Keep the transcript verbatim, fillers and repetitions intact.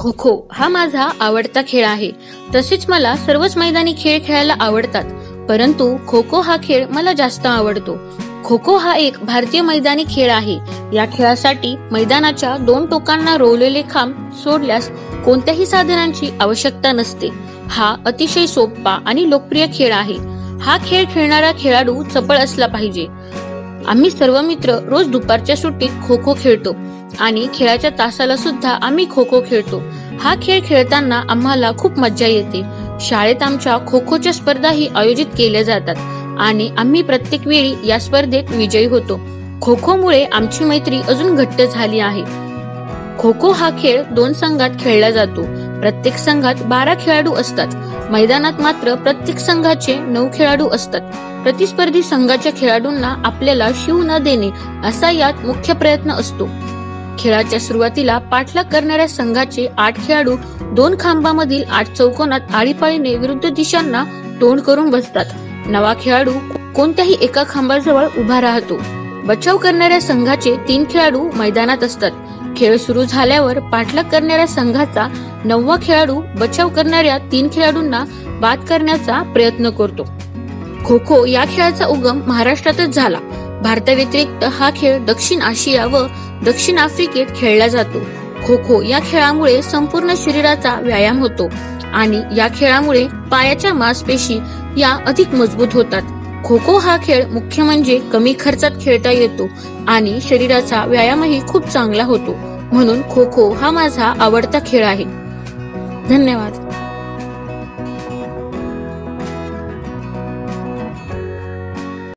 खो खो हा माझा आवडता खेळ आहे. तसेच मला सर्वच मैदानी खेळ खेळायला आवडतात, परंतु खो खो हा खेळ मला जास्त आवडतो. खो खो हा एक भारतीय मैदानी खेळ आहे. या खेळासाठी मैदानाच्या दोन टोकांना रोवलेले खांब सोडल्यास कोणत्याही साधनांची आवश्यकता नसते. हा अतिशय सोपा आणि लोकप्रिय खेळ आहे. हा खेळ खेळणारा खेळाडू चपळ असला पाहिजे. आम्ही सर्व मित्र रोज दुपारच्या सुट्टीत खो खो खेळतो आणि खेळाच्या तासाला सुद्धा आम्ही खो खो खेळतो. हा खेळ खेळताना आम्हाला खूप मज्जा येते. शाळेत आमच्या खो खोच्या स्पर्धाही आयोजित केल्या जातात आणि आम्ही प्रत्येक वेळी या स्पर्धेत विजयी होतो. खो खो मुळे आमची मैत्री अजून घट्ट झाली आहे. खो खो हा खेळ दोन संघात खेळला जातो. प्रत्येक संघात बारा खेळाडू असतात. मैदानात मात्र प्रत्येक संघाचे नऊ खेळाडू असतात. प्रतिस्पर्धी संघाच्या खेळाडूंना आपल्याला शिव न देणे असा यात मुख्य प्रयत्न असतो. खेळाच्या सुरुवातीला पाठलाग करणाऱ्या संघाचे आठ खेळाडू दोन खांबामधील आठ चौकोनात आळीपाळीने विरुद्ध दिशांना तोंड करून बसतात. नवा खेळाडू कोणत्याही एका खांबाजवळ उभा राहतो. बचाव करणाऱ्या संघाचे तीन खेळाडू मैदानात असतात. खेळ सुरू झाल्यावर पाठलाग करणाऱ्या संघाचा नववा खेळाडू बचाव करणाऱ्या तीन खेळाडूंना बाद करण्याचा प्रयत्न करतो. खो खो या खेळाचा उगम महाराष्ट्रातच झाला. भारताव्यतिरिक्त हा खेळ दक्षिण आशिया व दक्षिण आफ्रिकेत खेळला जातो. खो खो या खेळामुळे संपूर्ण शरीराचा व्यायाम होतो आणि या खेळामुळे पायाच्या मांसपेशी या अधिक मजबूत होतात. खो खो हा खेळ मुख्य म्हणजे कमी खर्चात खेळता येतो आणि शरीराचा व्यायामही खूप चांगला होतो. म्हणून खो खो हा माझा आवडता खेळ आहे. धन्यवाद.